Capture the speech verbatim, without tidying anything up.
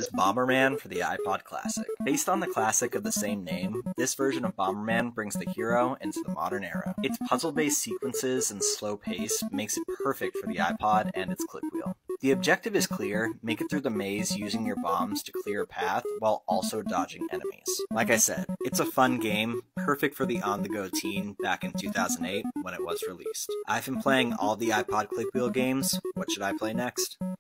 is Bomberman for the iPod Classic. Based on the classic of the same name, this version of Bomberman brings the hero into the modern era. Its puzzle-based sequences and slow pace makes it perfect for the iPod and its click wheel. The objective is clear: make it through the maze using your bombs to clear a path while also dodging enemies. Like I said, it's a fun game, perfect for the on-the-go teen back in two thousand eight when it was released. I've been playing all the iPod click wheel games. What should I play next?